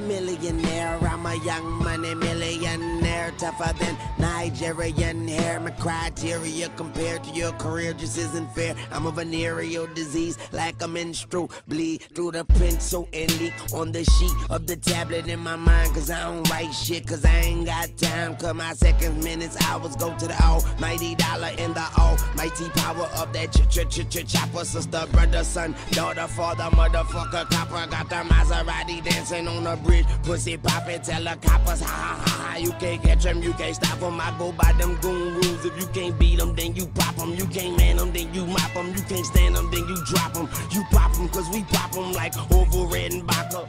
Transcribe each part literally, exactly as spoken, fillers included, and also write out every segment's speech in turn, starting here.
millionaire, I'm a young money millionaire, tougher than Nigerian hair. My criteria compared to your career just isn't fair. I'm a venereal disease like a menstrual bleed through the pencil and leak on the sheet of the tablet in my mind. Cause I don't write shit, cause I ain't got time. Cause my seconds, minutes, hours go to the almighty dollar and the almighty power of that ch-ch-ch-ch-chopper. Sister, brother, son, daughter, father, motherfucker, copper. Got the Maserati dancing on the bridge, pussy poppin', tell the coppers, ha ha ha ha. You can't catch them, you can't stop them. I go by them goon rules. If you can't beat them, then you pop them. You can't man them, then you mop them. You can't stand them, then you drop them. You pop them, cause we pop them like Orville Redenbacher.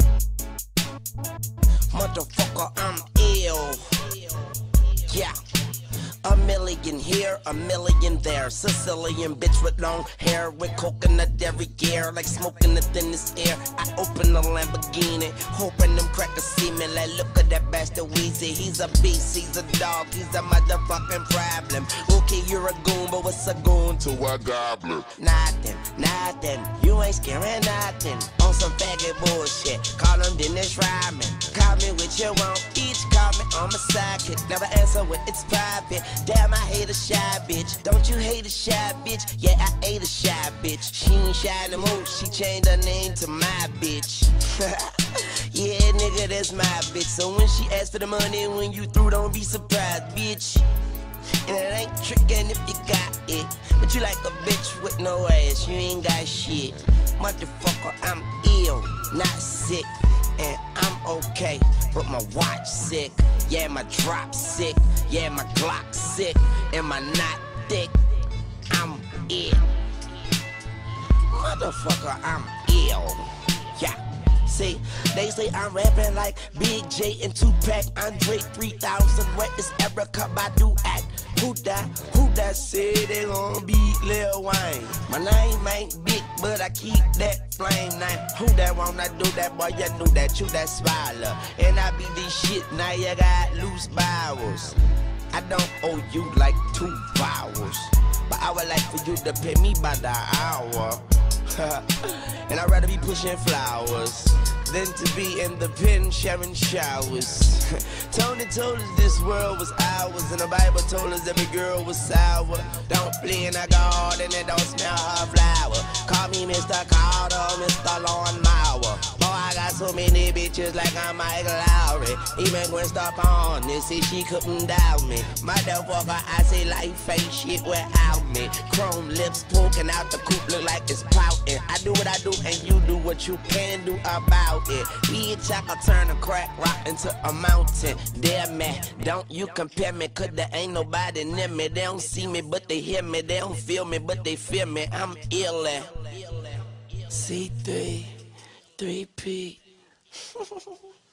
Motherfucker, I'm ill. Yeah. A million here, a million there. Sicilian bitch with long hair, with coconut every gear, like smoking the thinnest air. I open the Lamborghini, hoping them crackers see me. Like, look at that bastard Weezy. He's a beast, he's a dog, he's a motherfucking problem. Okay, you're a goon, but what's a goon to a goblin? Nothing, nothing, you ain't scaring nothing. On some faggot bullshit, call him Dennis Rodman. Call me what you want, each call me on my sidekick. Never answer when it's private. Damn, I hate a shy bitch. Don't you hate a shy bitch? Yeah, I hate a shy bitch. She ain't shy no more, she changed her name to my bitch. Yeah, nigga, that's my bitch. So when she asks for the money, when you through, don't be surprised, bitch. And it ain't trickin' if you got it, but you like a bitch with no ass, you ain't got shit. Motherfucker, I'm ill, not sick. And I'm okay, but my watch sick. Yeah, my drop sick. Yeah, my Glock sick. And my knot thick. I'm ill. Motherfucker, I'm ill. Yeah. See, they say I'm rapping like Big J and Tupac. Andre three thousand, where is Erica Badu at? Who that, who that said they gon' beat Lil Wayne? My name ain't big, but I keep that flame name. Who that wanna do that, boy? You knew that, you that smiler. And I be this shit, now you got loose bowels. I don't owe you like two vowels, but I would like for you to pay me by the hour. And I'd rather be pushing flowers than to be in the pen sharing showers. Tony told us this world was ours, and the Bible told us every girl was sour. Don't play in a garden and don't smell her flower. Call me Mister Carter, Mister Lawnmower. Boy, I got so many bitches like I'm Michael Lowry. Even Gwen Stefani said she couldn't doubt me. Motherfucker, I say life ain't shit without me. Chrome lips poking out the coupe look like it's pouting. I do what I do and you do what you can do about it. Bitch, I can turn a crack rock into a mountain. Damn man, don't you compare me, cause there ain't nobody near me. They don't see me, but they hear me. They don't feel me, but they feel me. I'm ill. C three, three P.